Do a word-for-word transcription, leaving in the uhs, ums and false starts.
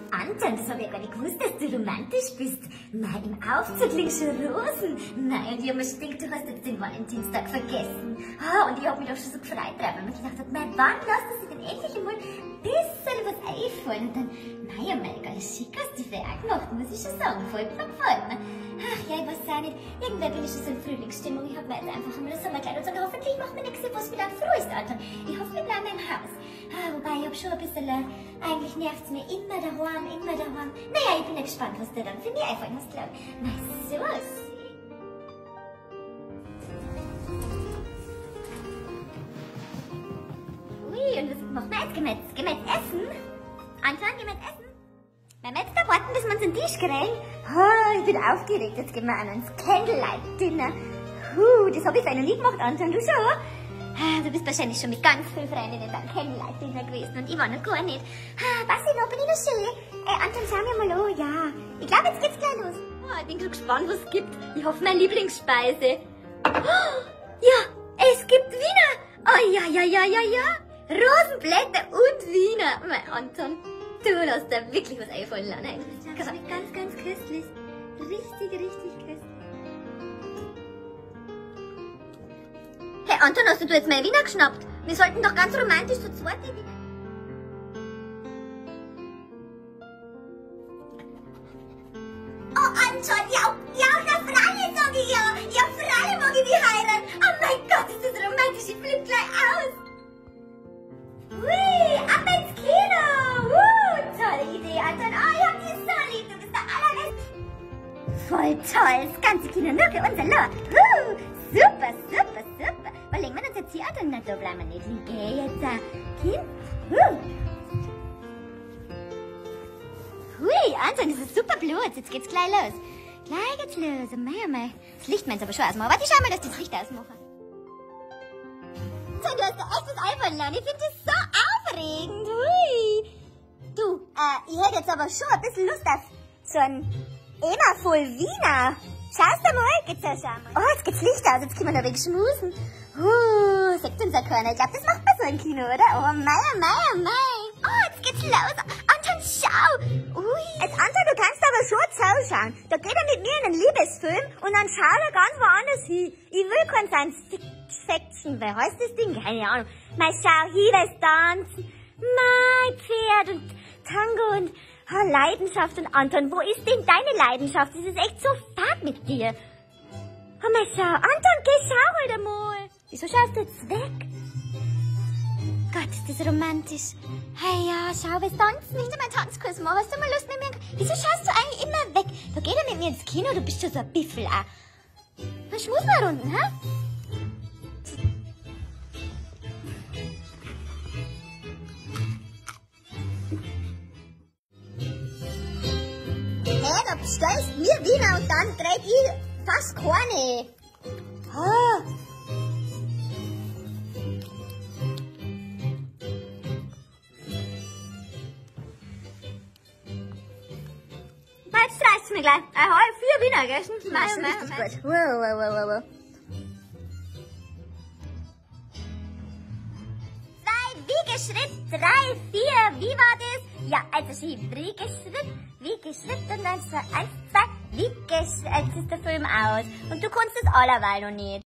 Anton, das habe ich ja gar nicht gewusst, dass du romantisch bist. Nein, im Aufzug liegen schon Rosen. Nein, und ich habe mir schon gedacht, du hast jetzt den Valentinstag vergessen. Ah, und ich habe mich doch schon so gefreut drauf, weil ich mir gedacht habe, mein, wann lässt du sich denn endlich einmal ein bisschen was einfallen? Und dann, naja, mein, ganz schick hast du die Werk gemacht, muss ich schon sagen. Voll gefallen. Ach ja, ich weiß auch nicht. Irgendwann bin ich schon so in Frühlingsstimmung. Ich habe mir jetzt einfach einmal das Sommerkleid und hoffentlich macht mir nichts, was mir dann froh ist, Anton. Ich hoffe, wir bleiben im Haus. Ah, wobei, ich habe schon ein bisschen, äh, eigentlich nervt es mir immer daheim, immer daheim. Naja, ich bin ja gespannt, was du dann für mich einfallen hast, glaub ich. Na, so was. Ui, und was machen wir jetzt? Gehen wir jetzt, gehen wir jetzt essen? Anton, gehen wir jetzt essen? Beim Metzger warten, bis wir uns an den Tisch kriegen. Oh, ich bin aufgeregt. Jetzt gehen wir an ans Candlelight-Dinner. Huh, das habe ich vielleicht noch nie gemacht, Anton. Du schon? Ah, du bist wahrscheinlich schon mit ganz vielen Freundinnen beim Candlelight-Dinner gewesen und ich war noch gar nicht. Ah, was ich noch? Bin ich noch schön? Äh, Anton, schau mir mal an. Ja, ich glaube, jetzt geht's gleich los. Oh, ich bin so gespannt, was es gibt. Ich hoffe, meine Lieblingsspeise. Oh, ja, es gibt Wiener. Oh, ja, ja, ja, ja, ja. Rosenblätter und Wiener. Mein Anton. Du hast da wirklich was einfallen lassen. Das schmeckt ganz, ganz köstlich. Richtig, richtig köstlich. Hey Anton, hast du jetzt mal Wiener geschnappt? Wir sollten doch ganz romantisch zu zweit Wiener. Oh Anton, ja, ja, na Fralle sag ich ja. Ja, Fralle mag ich die heiraten. Oh mein Gott, ist das romantisch. Ich flipp gleich aus. Ui, ab ins Kino. Uh, tolle Idee, Anton. Oh, ich hab dich so lieb. Du bist der allerbeste. Voll toll. Das ganze Kino nur für unser Lohr. Uh, super, super, super. Wo legen wir uns jetzt hier an? Na, da bleiben wir nicht liegen. Geh jetzt da. Kind. Uh. Hui, Anton, das ist super Blut. Jetzt geht's gleich los. Gleich geht's los. Oh mei, oh mei. Das Licht meint's aber schon ausmachen. Warte, ich schau mal, dass die das Licht ausmachen. Du hast da echt was einfallen lassen. Ich finde das so aufregend. Hui. Du, äh, ich hätte jetzt aber schon ein bisschen Lust auf so ein Emma voll Wiener. Schaust du mal? Geht's ja schon mal. Oh, jetzt geht's Licht aus. Jetzt können wir da weg schmusen. Uh, sagt uns ja keiner. Ich glaube, das macht man so im Kino, oder? Oh, mei, oh, mei, oh, mei. Oh, jetzt geht's los. Anton, schau. Ui. Jetzt, Anton, du kannst aber schon zuschauen. Da geht er mit mir in einen Liebesfilm und dann schaut er ganz woanders hin. Ich will kein Science-Fiction. Wer heißt das Ding? Keine Ahnung. Mal schau, hier das Tanzen. Mein Pferd und Tango und oh, Leidenschaft. Und Anton, wo ist denn deine Leidenschaft? Das ist echt so fad mit dir. Oh, mal schau. Anton, geh schau halt einmal. Wieso schaust du jetzt weg? Gott, ist das romantisch. Hey, ja, schau, wir tanzen nicht einmal Tanzkurs machen. Hast du mal Lust mit mir? Wieso schaust du eigentlich immer weg? Da geht er mit mir ins Kino, du bist schon so ein Biffel auch. Dann schmus mal runden, hä? Hey, da bestellst mir Wiener und dann dreht ich fast keine. Oh. Jetzt reicht's mir gleich. Ich habe vier Wiener gegessen. Das ist richtig gut. Wow, wow, wow, wow, wow. Zwei Wiegeschritt, drei, vier. Wie war das? Ja, also schieb. Wiegeschritt, Wiegeschritt und dann zwei, eins, zwei. Wiegeschritt. Jetzt ist der Film aus. Und du kannst das allerweil noch nicht.